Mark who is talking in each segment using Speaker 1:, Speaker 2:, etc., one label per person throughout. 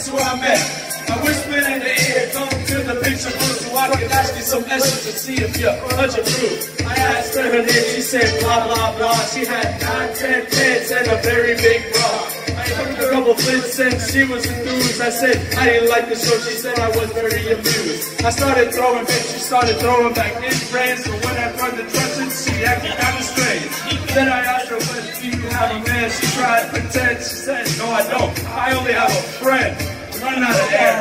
Speaker 1: guess who I met? I whispered in the ear, come to the picture booth so I can ask you some questions to see if you're much approved. I asked her her name, she said blah blah blah. She had 9, 10 kids and a very big bra. I took a couple flips and she was enthused. I said I didn't like the show, she said I was very amused. I started throwing fits, she started throwing back in friends. But when I tried to trust it, she acted kind of strange. Then I asked her, when do you have a man? She tried to pretend, she said, no I don't, I only have a friend. Running out of air.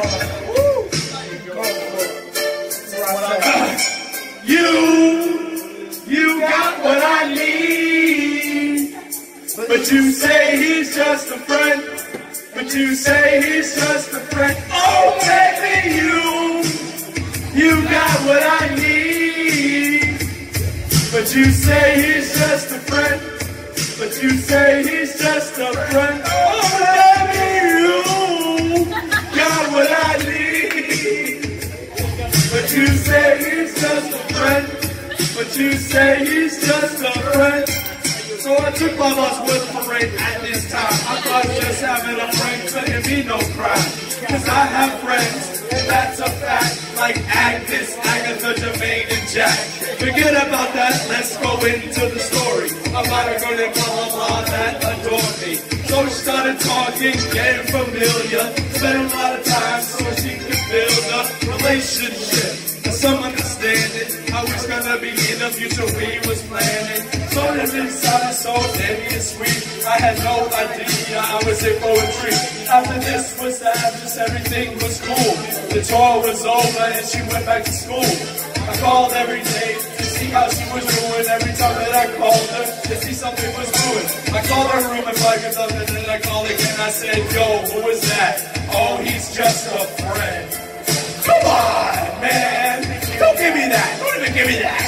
Speaker 1: You got what I need. But you say he's just a friend. But you say he's just a friend. Oh baby, you got what I need. But you say he's just a friend. But you say he's just a friend. Oh baby, you got what I need. But you say he's just a friend. But you say he's just a friend. So I took my lost with parade at this time. I thought just having a friend couldn't be no crime. Cause I have friends, and that's a fact. Like Agnes, Agatha, Jermaine, and Jack. Forget about that, let's go into the story about a girl named blah blah blah that adored me. So she started talking, getting familiar. Spent a lot of time so she could build a relationship. Some understanding how it's gonna be in the future we was planning. So it sounded so heavy and sweet. I had no idea I was in for a treat. After this was established, everything was cool. The tour was over and she went back to school. I called every day to see how she was doing. Every time that I called her to see something was doing. I called her room and like something, and then I called again. I said, yo, who is that? Oh, he's just a friend. Come on, man. Don't give me that. Don't even give me that.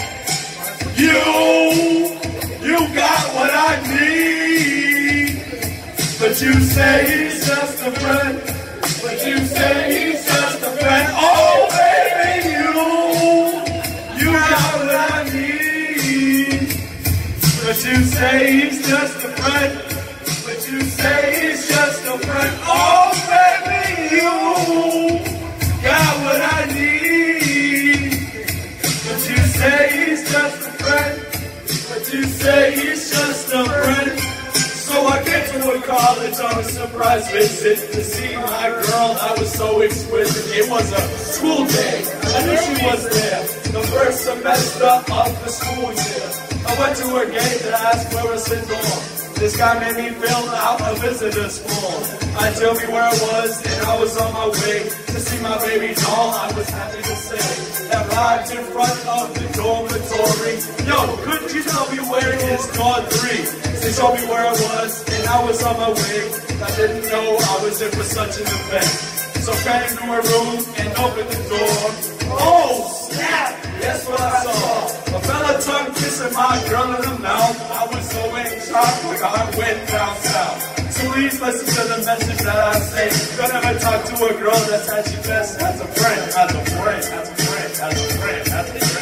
Speaker 1: You got what I need. But you say he's just a friend. But you say he's just a friend. Oh, baby, you got what I need. But you say he's just a friend. But you say he's just a friend. Oh, baby, you got what I need. But you say he's just a friend. But you say he's just a friend. So I came to a college on a surprise visit to see my girl. I was so exquisite. It was a school day. I knew she was there. The first semester of the school year. I went to her gate and asked where was the door. This guy made me fill out a visitor's form. I told me where I was, and I was on my way to see my baby doll. I was happy to say that right in front of the dormitory. Yo, couldn't you tell me where is door 3? They showed me where I was, and I was on my way. I didn't know I was in for such an event. So came to her room and opened the door. Oh, snap! Guess what I saw? A fella tongue kissing my girl in the mouth. I was so in shock, like I went down south. So please listen to the message that I say. Don't ever talk to a girl that's actually best as a friend, as a friend, as a friend, as a friend, as a friend.